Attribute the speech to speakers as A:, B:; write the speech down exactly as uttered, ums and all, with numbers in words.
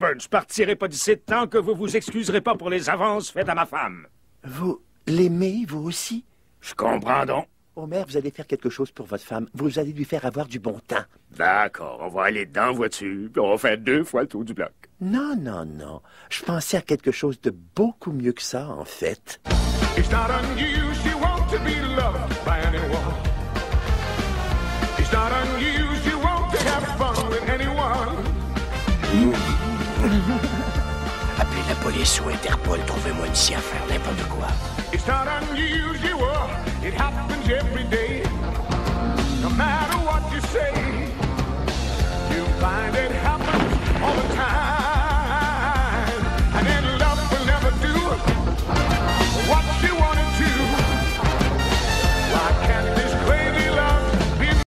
A: Je ne partirai pas d'ici tant que vous vous excuserez pas pour les avances faites à ma femme.
B: Vous l'aimez, vous aussi?
A: Je comprends donc.
B: Homer, vous allez faire quelque chose pour votre femme. Vous allez lui faire avoir du bon temps.
A: D'accord, on va aller dans la voiture, puis on va faire deux fois le tour du bloc.
B: Non, non, non. Je pensais à quelque chose de beaucoup mieux que ça, en fait.
C: It's not unusual to be loved by anyone. It's not unusual to have fun with anyone.
B: Appelez la police ou Interpol, trouvez-moi ici à faire n'importe quoi.
C: It's not unusual, it happens every day. No matter what you say.